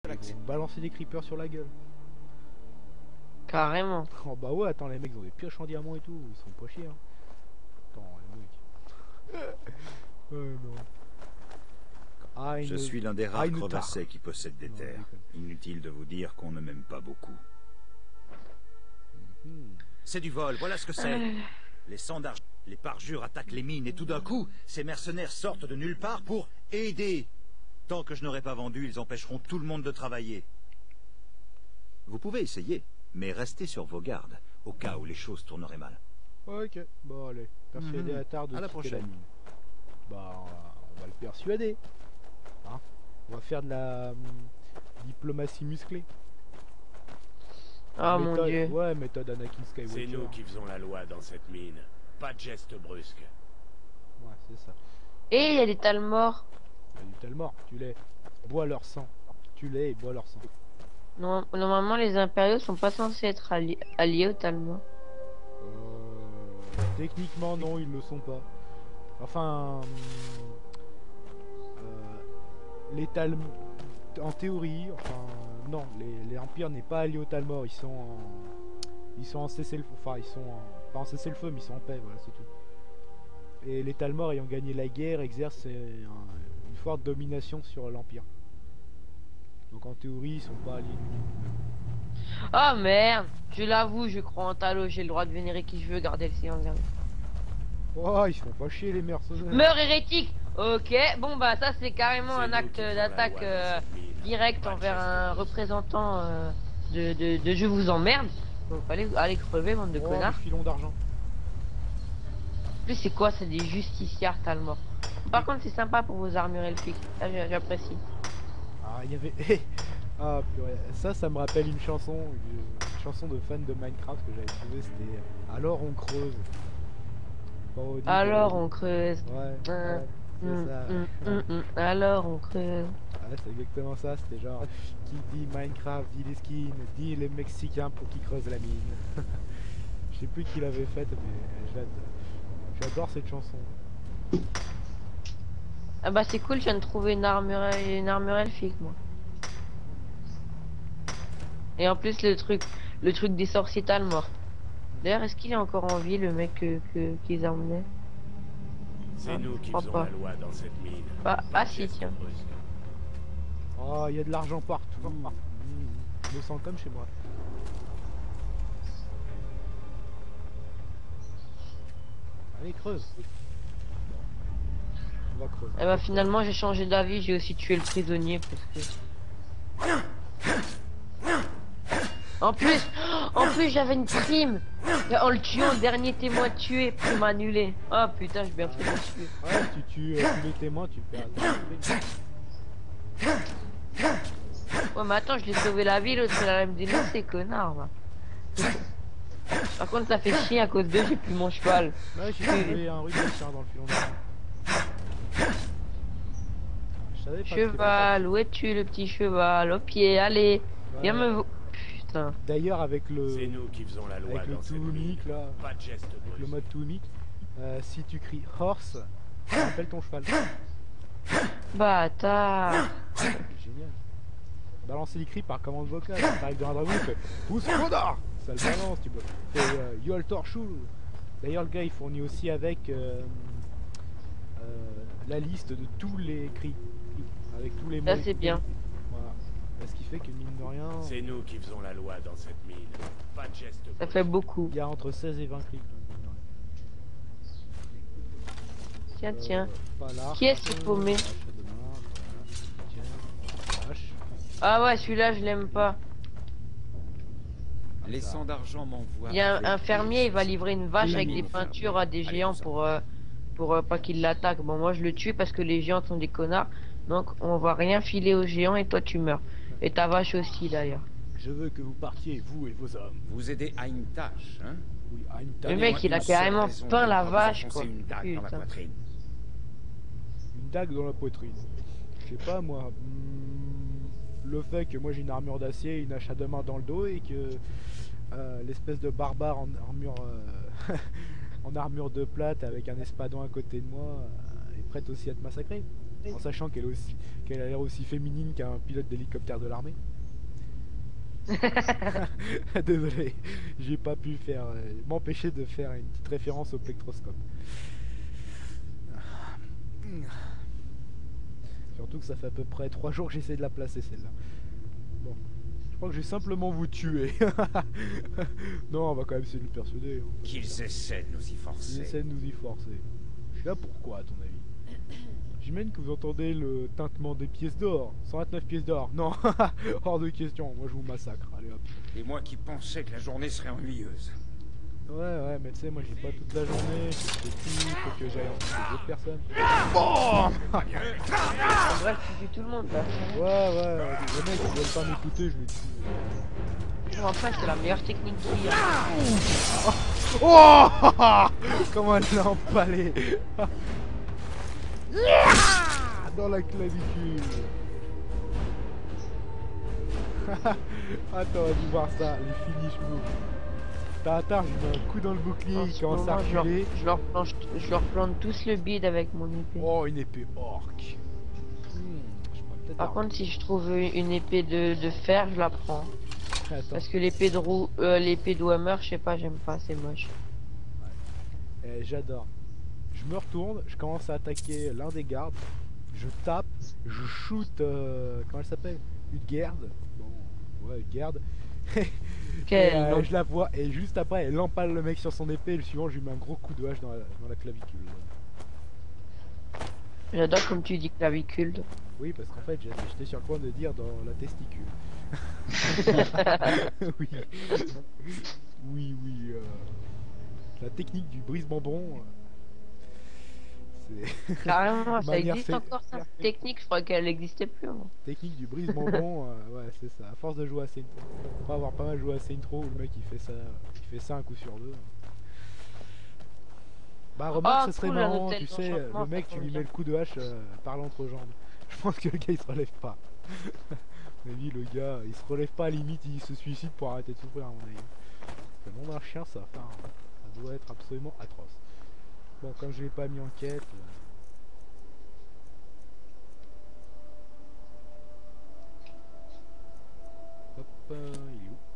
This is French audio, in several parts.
Ils vont balancer des creepers sur la gueule. Carrément. Oh bah ouais, attends, les mecs ils ont des pioches en diamant et tout, ils sont pas chiés hein. Attends, les mecs. Non. Ah, Je suis l'un des rares crevassés qui possèdent des terres. Inutile de vous dire qu'on ne m'aime pas beaucoup. C'est du vol, voilà ce que c'est. Les sangs d'argent, les parjures attaquent les mines et tout d'un coup, ces mercenaires sortent de nulle part pour aider. Tant que je n'aurai pas vendu, ils empêcheront tout le monde de travailler. Vous pouvez essayer, mais restez sur vos gardes, au cas où les choses tourneraient mal. Ok, bon allez, persuader Attar de à la quitter prochaine. la mine. Bah, on va le persuader. Hein, on va faire de la diplomatie musclée. Oh mon dieu. Ouais, méthode Anakin Skywalker. C'est nous qui faisons la loi dans cette mine. Pas de gestes brusques. Ouais, c'est ça. Et il y a des Talmors. Il y a du Talmor, tu les bois leur sang. Tu les et bois leur sang. Normalement, les impériaux sont pas censés être alliés aux Talmors. Techniquement, non, ils le sont pas. Enfin, les Talmor, en théorie, enfin, non, les empires n'est pas alliés aux Talmor. Ils sont en cessez-le-feu. Enfin, ils sont pas en cessez-le-feu, mais ils sont en paix. Voilà, c'est tout. Et les Talmor ayant gagné la guerre exercent une forte domination sur l'empire. Donc en théorie, ils sont pas alliés du tout. Oh merde, je l'avoue, je crois en Talos, j'ai le droit de vénérer qui je veux, garder le silence dernier. Oh, ils se font pas chier les mercenaires. Meurs hérétique. Ok, bon bah ça c'est carrément un acte d'attaque direct envers un représentant de je vous emmerde. Donc allez crever, bande de connards. Filon d'argent. En plus c'est quoi, c'est des justiciards Talmor. Par contre c'est sympa pour vos armures elfiques, ça j'apprécie. Ah, il y avait... ah, purée. Ça me rappelle une chanson de fan de Minecraft que j'avais trouvé, c'était Alors on creuse. Alors on creuse. Ouais, c'est ça. Alors on creuse. Ouais, c'est exactement ça, c'était genre qui dit Minecraft, dit les skins, dit les Mexicains pour qu'ils creusent la mine. Je sais plus qui l'avait faite, mais j'adore cette chanson. Ah bah c'est cool, je viens de trouver une armure elfique moi. Et en plus le truc des sorciers Talmor. D'ailleurs est-ce qu'il est encore en vie le mec qu'ils emmenaient? C'est nous qui faisons la loi dans cette mine. Ah si tiens. Oh, il y a de l'argent partout. Je me sens comme chez moi. Allez, creuse. On va creuser. Et bah finalement j'ai changé d'avis, j'ai aussi tué le prisonnier parce que... En plus j'avais une prime. En le tuant, le dernier témoin tué, prime annulé. Oh putain, j'ai bien fait de le tuer. Ouais, tu tues tous les témoins, tu perds ta prime. Ouais mais attends, je l'ai sauvé la vie, l'autre il allait me dénoncer, connard va. Par contre ça fait chier à cause d'eux, j'ai plus mon cheval. Ouais, j'ai trouvé un ruban dans le filon d'argent. Cheval, où es-tu le petit cheval? Au pied, allez, viens me... Putain. D'ailleurs avec le... C'est nous qui faisons la loi avec le tout unique là, pas de geste avec le mode tout unique, si tu cries horse, ça rappelle ton cheval. Bâtard. Génial. Balancer les cris par commande vocale, t'arrives dans un dragon, tu fais pousse connard, ça le balance, tu peux. Fais Yol Torchou. D'ailleurs le gars il fournit aussi avec la liste de tous les cris, avec tous les mots. Ça c'est bien. Voilà. Ce qui fait que mine de rien... C'est nous qui faisons la loi dans cette mine. Pas de geste. Ça fait beaucoup. Il y a entre 16 et 20 cris. Tiens. Qui est-ce qui paumé? Ah ouais, celui-là je l'aime pas. Les sangs d'argent m'envoient. Il y a un fermier, il va livrer une vache avec des peintures à des géants pour pas qu'ils l'attaquent. Bon, moi je le tue parce que les géants sont des connards. Donc on va rien filer aux géants et toi tu meurs. Et ta vache aussi d'ailleurs. Je veux que vous partiez, vous et vos hommes. Vous aidez à une tâche, hein? Oui, à une tâche. Le mec il a carrément peint la vache quoi. Une dague dans la poitrine. Une dague dans la poitrine. Je sais pas moi. Le fait que moi j'ai une armure d'acier, une hache à deux mains dans le dos et que l'espèce de barbare en armure en armure de plate avec un espadon à côté de moi est prête aussi à te massacrer. En sachant qu'elle a l'air aussi féminine qu'un pilote d'hélicoptère de l'armée. Désolé, j'ai pas pu faire m'empêcher de faire une petite référence au plectroscope. Surtout que ça fait à peu près 3 jours que j'essaie de la placer celle-là. Bon, je crois que je vais simplement vous tuer. Non, on va quand même essayer de le persuader. Qu'ils essaient de nous y Ils forcer. essaient de nous y forcer. Je suis là pourquoi, à ton avis? J'imagine que vous entendez le tintement des pièces d'or. 129 pièces d'or. Non, hors de question. Moi, je vous massacre. Allez hop. Et moi qui pensais que la journée serait ennuyeuse. Ouais, mais tu sais, moi, j'ai pas toute la journée. Faut que j'aille en dessous d'autres personnes. Bon. En bref, tu tues tout le monde là. Ouais, les mecs, ils veulent pas m'écouter, je les tue. Bon, après, c'est la meilleure technique qu'il y a. Oh. Comment elle l'a empalé. Dans la clavicule. Attends, on va dû voir ça, les finish moves. T'as, je lui mets un coup dans le bouclier, il commence à reculer. Je leur plante tous le bide avec mon épée. Oh, une épée orc. Par contre, si je trouve une épée de fer, je la prends. Attends. Parce que l'épée de Warhammer, je sais pas, j'aime pas, c'est moche. J'adore. Je me retourne, je commence à attaquer l'un des gardes. Je tape, je shoot, comment elle s'appelle? Une garde. Bon, ouais, une garde. Je la vois, et juste après, elle empale le mec sur son épée. Et le suivant, je lui mets un gros coup de hache dans la clavicule. J'adore comme tu dis clavicule. Oui, parce qu'en fait, j'étais sur le point de dire dans la testicule. Oui. Oui. La technique du brise-bonbon. C'est. Carrément, ça Manière existe encore ça, cette technique, je crois qu'elle n'existait plus. Hein. Technique du brise-bonbon, ouais, c'est ça. À force de jouer à Saint Intro, on va avoir pas mal joué à Saint Intro où le mec il fait ça un coup sur deux. Bah remarque, ce serait marrant, tu sais, le mec tu lui mets le coup de hache par l'entrejambe. Je pense que le gars il se relève pas. À mon avis, le gars il se relève pas, à la limite il se suicide pour arrêter de souffrir à mon avis. Le nom d'un chien ça, enfin, ça doit être absolument atroce. Bon, comme je l'ai pas mis en quête. Hop, il est où?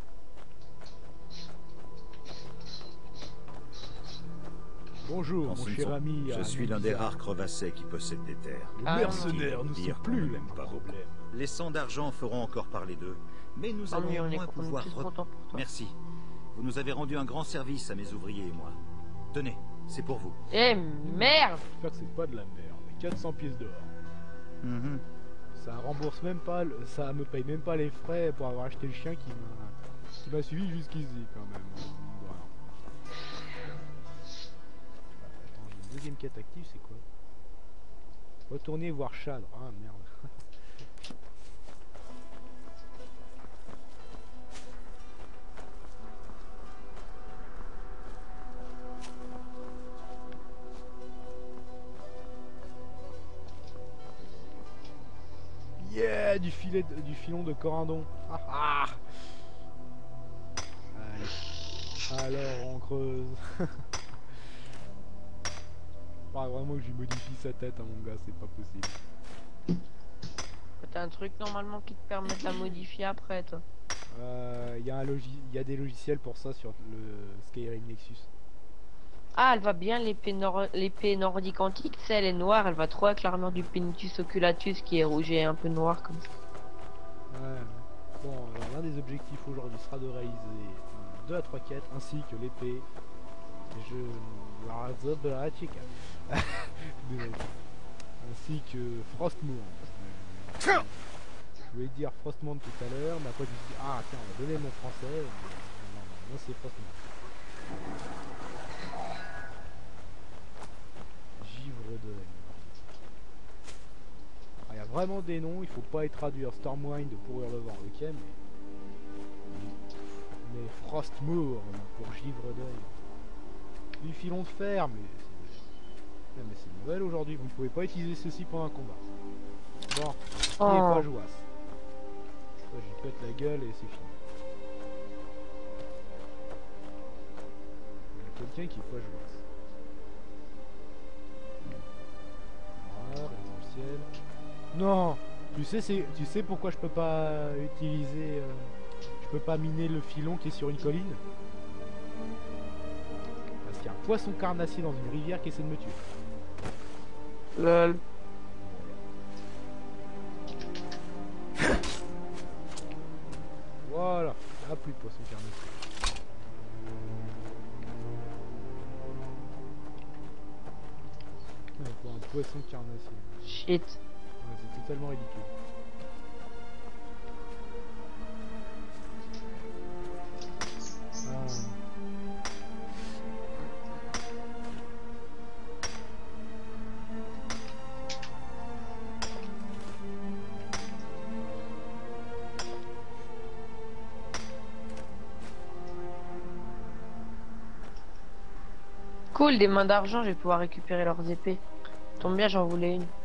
Bonjour, mon cher ami. Je suis l'un des rares crevassés qui possèdent des terres. Les Ah, mercenaires ne sont Dire plus qu'on le n'aime pas problème. beaucoup. Les sangs d'argent feront encore parler d'eux, mais nous Tant mieux, allons on est moins pouvoir... tous contents pour toi. Merci. Vous nous avez rendu un grand service à mes ouvriers et moi. Tenez, c'est pour vous. Eh merde! J'espère que c'est pas de la merde. 400 pièces d'or. Mhm. Ça rembourse même pas, ça me paye même pas les frais pour avoir acheté le chien qui m'a suivi jusqu'ici quand même. Voilà. Attends, j'ai une deuxième quête active, c'est quoi? Retourner voir Chadre. Ah merde. Yeah, du filon de Corindon. Ah, ah. Allez. Alors on creuse. Pas vraiment que je modifie sa tête à mon gars, c'est pas possible. T'as un truc normalement qui te permet de la modifier après, toi. Il y a des logiciels pour ça sur le Skyrim Nexus. Ah, elle va bien l'épée nordique antique, tu sais, elle est noire, elle va trop avec l'armure du Penitus Oculatus qui est rouge et un peu noir comme ça. Ouais. Bon, alors l'un des objectifs aujourd'hui sera de réaliser 2 à 3 quêtes ainsi que l'épée. Ainsi que Frostmourne. Je voulais dire Frostmourne tout à l'heure, mais après je me suis dit, ah tiens, on va donner mon français. Non, c'est Frostmourne. Givre de haine. Il y a vraiment des noms, il faut pas y traduire Stormwind de pourrir le vent, ok, mais Frostmourne pour Givre d'œil. Du filon de fer, mais c'est nouvelle aujourd'hui, vous ne pouvez pas utiliser ceci pendant un combat. Bon, qui est pas jouasse. Je lui pète la gueule et c'est fini. Il y a quelqu'un qui est pas jouasse. Voilà, potentiel. Non. Tu sais pourquoi je peux pas utiliser... je peux pas miner le filon qui est sur une colline? Parce qu'il y a un poisson carnassier dans une rivière qui essaie de me tuer. Lol. Voilà. Ah, plus de poisson carnassier. Ouais, pour un poisson carnassier. Shit. Ouais, c'est totalement ridicule. Ah. Cool, des mains d'argent, je vais pouvoir récupérer leurs épées. Tombe bien, j'en voulais une.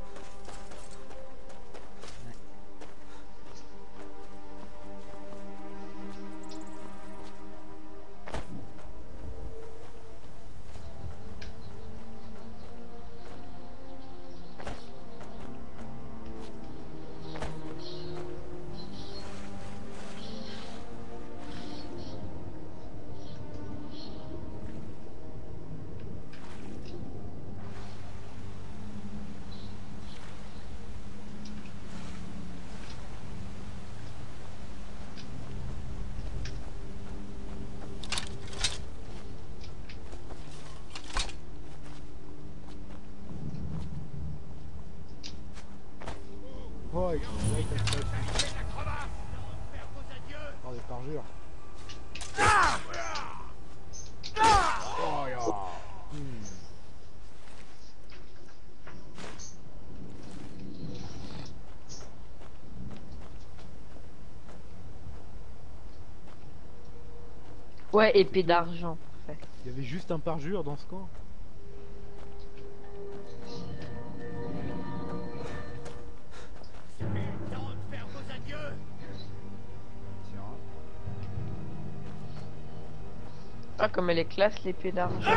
Oh, il oh, des parjures. Oh, ya. Ouais, épée d'argent. Parfait. Il y avait juste un parjure dans ce camp. Tiens. Ah, comme elle est classe, l'épée d'argent.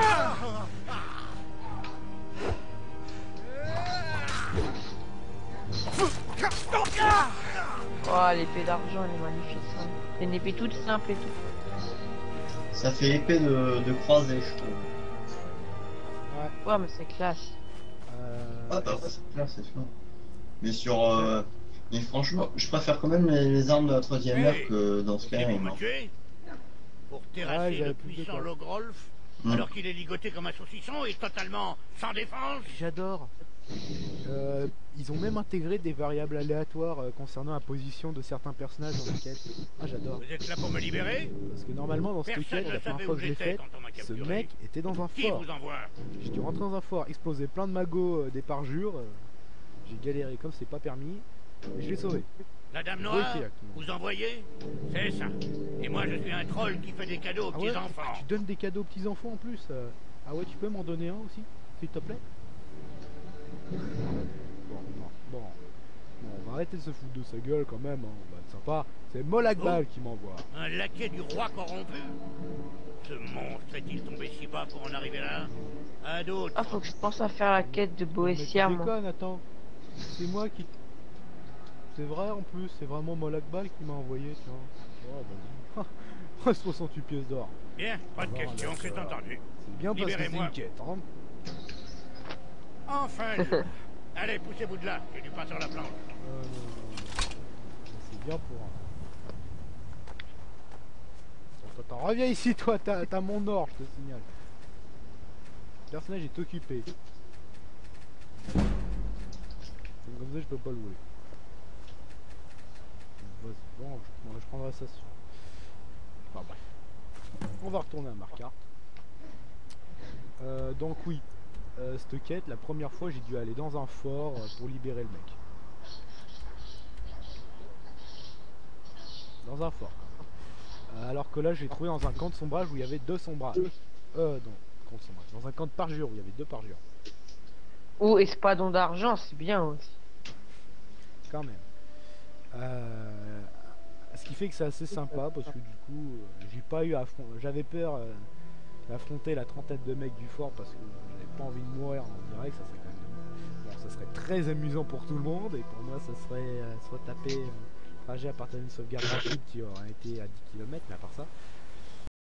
Oh, l'épée d'argent, elle est magnifique, ça. C'est une épée toute simple et tout. Ça fait épée de croisée, je trouve. Ouais. Ouais, mais c'est classe. Ah bah ouais, c'est clair, c'est sûr. Mais mais franchement, je préfère quand même les armes de la troisième ère que dans Skyrim. Hein. Pour Ouais, terrasser j'avais le plus de puissant quoi. Logrolf, alors qu'il est ligoté comme un saucisson et totalement sans défense. J'adore. Ils ont même intégré des variables aléatoires concernant la position de certains personnages dans les quêtes. Ah, j'adore. Vous êtes là pour me libérer? Parce que normalement, dans cette Personne quête, ne la première savait fois où que je l'ai j'étais faite, quand on m'a ce capturé. mec était dans un Qui fort. vous envoie? J'ai dû rentrer dans un fort, exploser plein de magots, des parjures. J'ai galéré comme c'est pas permis. Mais je l'ai sauvé. La dame Oui, noire, c'est acte. vous envoyez? C'est ça. Et moi, je suis un troll qui fait des cadeaux aux Ah ouais, petits-enfants. tu donnes des cadeaux aux petits enfants en plus. Ah ouais, tu peux m'en donner un aussi, s'il te plaît. Bon, non, bon, on va arrêter de se foutre de sa gueule quand même. Hein. On va être sympa. C'est Molakbal qui m'envoie. Un laquais du roi corrompu? Ce monstre est-il tombé si bas pour en arriver là? À d'autres. Ah, faut que je pense à faire la quête de Boétia, Mais tu moi. déconnes, attends. C'est moi qui... C'est vrai en plus, c'est vraiment Molakbal qui m'a envoyé, tu vois. Oh, vas-y. 68 pièces d'or. Bien, pas de Voilà, question, c'est d'accord. entendu. C'est bien parce que c'est Libérez-moi. une quête, hein. Enfin, libre. Allez, poussez-vous de là, j'ai du pain sur la planche. C'est bien pour... Attends, reviens ici toi, t'as mon or, je te signale. Le personnage est occupé. Donc, comme ça je peux pas le louer. Bon, je prendrai ça sur... Enfin bref. On va retourner à Markarth. Donc oui, cette quête, la première fois j'ai dû aller dans un fort pour libérer le mec. Dans un fort. Alors que là j'ai trouvé dans un camp de sombrage où il y avait 2 sombrages. Non, camp de sombrage. Dans un camp de parjure où il y avait 2 parjures. Ou espadon d'argent, c'est bien aussi. Quand même. Ce qui fait que c'est assez sympa parce que du coup j'ai pas eu à j'avais peur d'affronter la trentaine de mecs du fort parce que j'avais pas envie de mourir en direct, ça serait quand même... Bon, ça serait très amusant pour tout le monde, et pour moi ça serait se retaper trajet à partir d'une sauvegarde rapide qui aurait été à 10 km, mais à part ça,